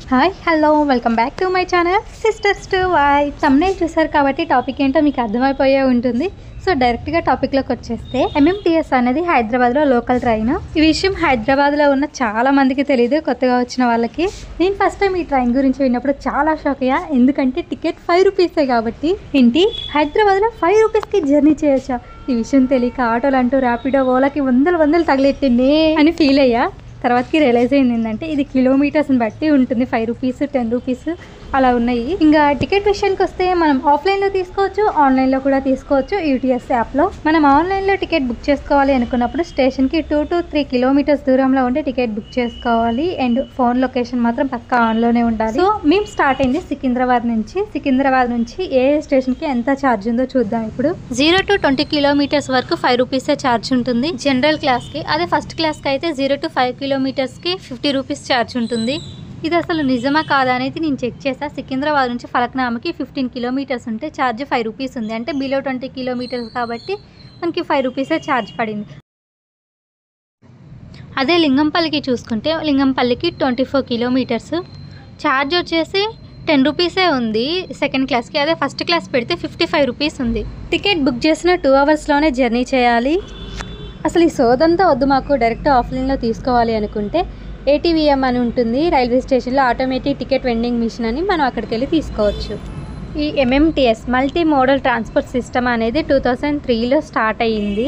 Hi hello welcome back to my channel sisters to wife. Thumbnail చూసారు కాబట్టి topic ఏంటో మీకు అర్థమైపోయే ఉంటుంది. సో డైరెక్ట్గా టాపిక్లోకి వచ్చేస్తే ఎంఎంటీఎస్ అనేది హైదరాబాద్లో లోకల్ ట్రైన్. ఈ విషయం హైదరాబాద్లో ఉన్న చాలా మందికి తెలియదు, కొత్తగా వచ్చిన వాళ్ళకి. నేను ఫస్ట్ టైం ఈ ట్రైన్ గురించి విన్నప్పుడు చాలా షాక్ అయ్యా, ఎందుకంటే టికెట్ 5 రూపీసే కాబట్టి. ఏంటి హైదరాబాద్లో 5 రూపీస్కి జర్నీ చేయొచ్చా? ఈ విషయం తెలియక ఆటోలు అంటూ ర్యాపిడో ఓలాకి వందలు తగిలెట్టిండే అని ఫీల్ అయ్యా. తర్వాతకి రియలైజ్ అయింది ఏంటంటే ఇది కిలోమీటర్స్ని బట్టి ఉంటుంది. 5 రూపీస్ 10 రూపీస్ అలా ఉన్నాయి. ఇంకా టికెట్ విషయానికి వస్తే మనం ఆఫ్లైన్లో తీసుకోవచ్చు, ఆన్లైన్లో కూడా తీసుకోవచ్చు. యూటీఎస్ యాప్లో మనం ఆన్లైన్లో టికెట్ బుక్ చేసుకోవాలి అనుకున్నప్పుడు స్టేషన్కి 2 to 3 కిలోమీటర్స్ దూరంలో ఉంటే టికెట్ బుక్ చేసుకోవాలి. అండ్ ఫోన్ లొకేషన్ మాత్రం పక్కా ఆన్లోనే ఉండాలి. సో మేము స్టార్ట్ అయింది సికింద్రాబాద్ నుంచి ఏ స్టేషన్కి ఎంత ఛార్జ్ ఉందో చూద్దాం. ఇప్పుడు 0 to 20 కిలోమీటర్స్ వరకు 5 రూపీసే ఛార్జ్ ఉంటుంది జనరల్ క్లాస్కి. అదే ఫస్ట్ క్లాస్కి అయితే 0 to 5 కిలోమీటర్స్కి 50 రూపీస్ ఛార్జ్ ఉంటుంది. ఇది అసలు నిజమా కాదా అనేది నేను చెక్ చేసా. సికింద్రాబాద్ నుంచి ఫలక్నామాకి 15 కిలోమీటర్స్ ఉంటే ఛార్జ్ 5 రూపీస్ ఉంది. అంటే బిలో 20 కిలోమీటర్స్ కాబట్టి మనకి 5 రూపీసే ఛార్జ్ పడింది. అదే లింగంపల్లికి చూసుకుంటే లింగంపల్లికి 24 కిలోమీటర్స్ ఛార్జ్ వచ్చేసి 10 రూపీసే ఉంది సెకండ్ క్లాస్కి. అదే ఫస్ట్ క్లాస్ పెడితే 55 రూపీస్ ఉంది. టికెట్ బుక్ చేసిన 2 అవర్స్లోనే జర్నీ చేయాలి. అసలు ఈ సోదంతా వద్దు, మాకు డైరెక్ట్ ఆఫ్లైన్లో తీసుకోవాలి అనుకుంటే ఏటీవీఎం అని ఉంటుంది రైల్వే స్టేషన్లో, ఆటోమేటిక్ టికెట్ వెండింగ్ మిషన్ అని, మనం అక్కడికి వెళ్ళి తీసుకోవచ్చు. ఈ MMTS multi modal transport system అనేది 2003లో స్టార్ట్ అయ్యింది.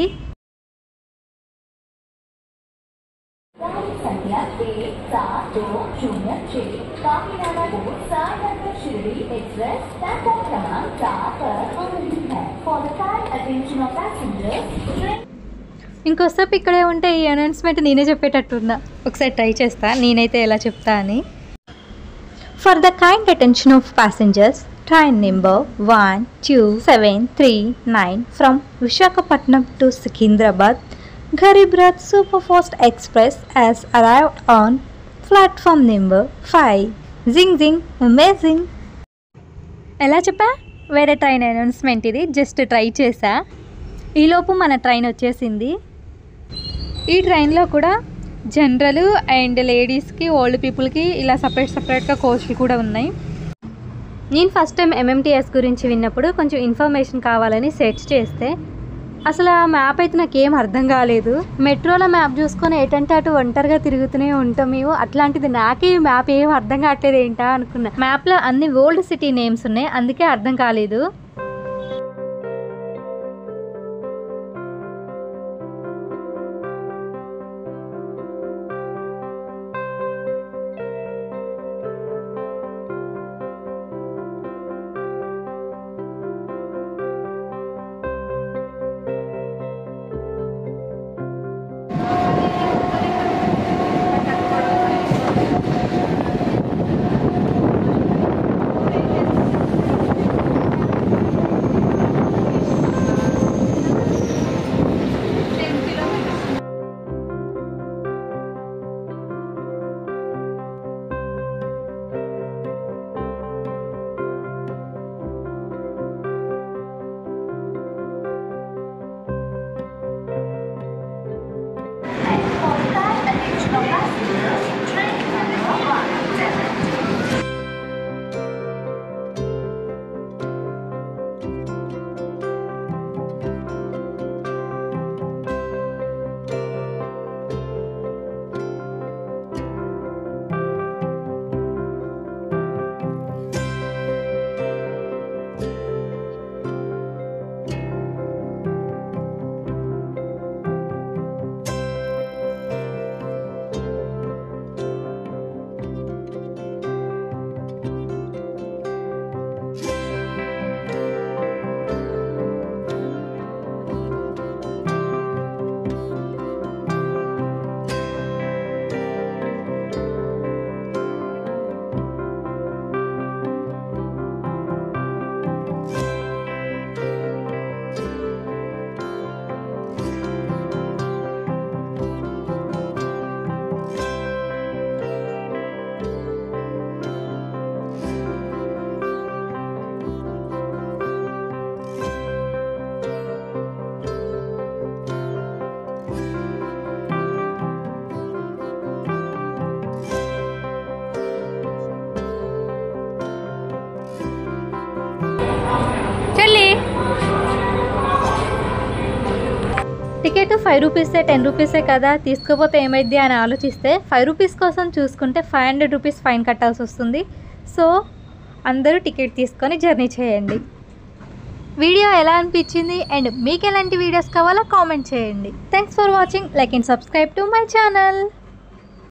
ఇంకోసేపు ఇక్కడే ఉంటే ఈ అనౌన్స్మెంట్ నేనే చెప్పేటట్టున్నా. ఒకసారి ట్రై చేస్తా నేనైతే ఎలా చెప్తా అని. For the kind attention of passengers, train number 12739 from Visakhapatnam to Secunderabad Garib Rath super fast express has arrived on platform number 5. Zing zing amazing. ఎలా చెప్పా? వేరే ట్రైన్ అనౌన్స్మెంట్ ఇది, జస్ట్ ట్రై చేసా. ఈలోపు మన ట్రైన్ వచ్చేసింది. ఈ ట్రైన్లో కూడా జనరల్ అండ్ లేడీస్కి, ఓల్డ్ పీపుల్కి ఇలా సపరేట్గా కోచ్లు కూడా ఉన్నాయి. నేను ఫస్ట్ టైం ఎంఎంటీఎస్ గురించి విన్నప్పుడు కొంచెం ఇన్ఫర్మేషన్ కావాలని సెర్చ్ చేస్తే అసలు ఆ మ్యాప్ అయితే నాకేం అర్థం కాలేదు. మెట్రోలో మ్యాప్ చూసుకొని ఎటంటే అటు ఒంటరిగా తిరుగుతూనే ఉంటాం మేము. అట్లాంటిది నాకే ఈ మ్యాప్ ఏం అర్థం కావట్లేదు ఏంటా అనుకున్నా. మ్యాప్లో అన్ని ఓల్డ్ సిటీ నేమ్స్ ఉన్నాయి, అందుకే అర్థం కాలేదు. 5 రూపీసే 10 రూపీసే కదా తీసుకోపోతే ఏమైద్ది అని ఆలోచిస్తే 5 రూపీస్ కోసం చూసుకుంటే 500 రూపీస్ ఫైన్ కట్టాల్సి వస్తుంది. సో అందరూ టికెట్ తీసుకొని జర్నీ చేయండి. వీడియో ఎలా అనిపించింది అండ్ మీకు ఎలాంటి వీడియోస్ కావాలో కామెంట్ చేయండి. Thanks for watching. Like and subscribe to my channel.